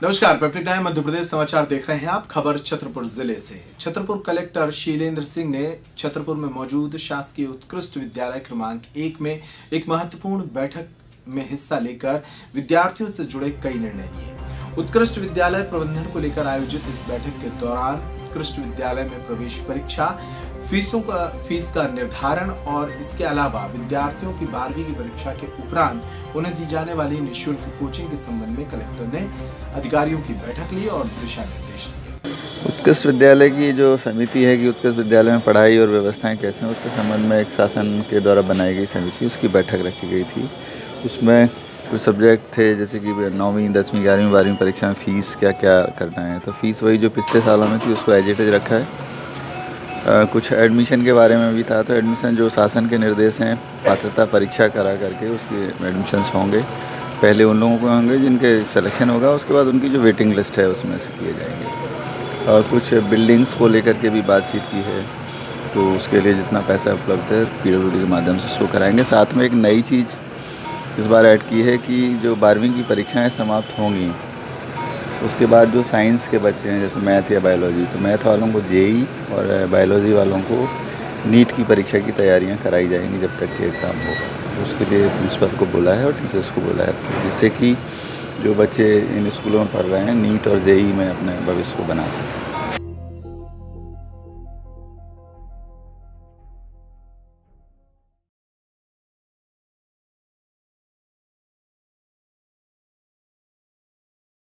नमस्कार, peptic time Madhya Pradesh समाचार देख रहे हैं आप। खबर छतरपुर जिले से। छतरपुर कलेक्टर शीलेंद्र सिंह ने छतरपुर में मौजूद शासकीय उत्कृष्ट विद्यालय क्रमांक 1 में एक महत्वपूर्ण बैठक में हिस्सा लेकर विद्यार्थियों से जुड़े कई निर्णय लिए। उत्कृष्ट विद्यालय प्रबंधन को लेकर आयोजित इस बैठक के दौरान उत्कृष्ट विद्यालय में प्रवेश परीक्षा, फीस का निर्धारण और इसके अलावा विद्यार्थियों की 12वीं की परीक्षा के उपरांत उन्हें दी जाने वाली निःशुल्क कोचिंग के संबंध में कलेक्टर ने अधिकारियों की बैठक ली और दिशा निर्देश दिए। उत्कृष्ट विद्यालय की जो समिति है कि उत्कृष्ट विद्यालय में पढ़ाई और व्यवस्थाएं कैसे हैं, उसके संबंध में एक शासन के द्वारा बनाई गई समिति, उसकी बैठक रखी गई थी। उसमें कुछ सब्जेक्ट थे जैसे कि 9वीं 10वीं 11वीं 12वीं परीक्षा में फ़ीस क्या क्या करना है। तो फीस वही जो पिछले सालों में थी उसको एज इट इज रखा है। कुछ एडमिशन के बारे में भी था, तो एडमिशन जो शासन के निर्देश हैं, पात्रता परीक्षा करा करके उसके एडमिशन्स होंगे। पहले उन लोगों को होंगे जिनके सिलेक्शन होगा, उसके बाद उनकी जो वेटिंग लिस्ट है उसमें से किए जाएंगे। और कुछ बिल्डिंग्स को लेकर के भी बातचीत की है, तो उसके लिए जितना पैसा उपलब्ध है PWD के माध्यम से शो कराएंगे। साथ में एक नई चीज़ इस बार ऐड की है कि जो 12वीं की परीक्षाएँ समाप्त होंगी, उसके बाद जो साइंस के बच्चे हैं जैसे मैथ या बायोलॉजी, तो मैथ वालों को JEE और बायोलॉजी वालों को नीट की परीक्षा की तैयारियां कराई जाएंगी जब तक कि एग्ज़ाम होगा। तो उसके लिए प्रिंसिपल को बोला है और टीचर्स को बोला है, जिससे कि जो बच्चे इन स्कूलों में पढ़ रहे हैं नीट और JEE में अपने भविष्य को बना सकें।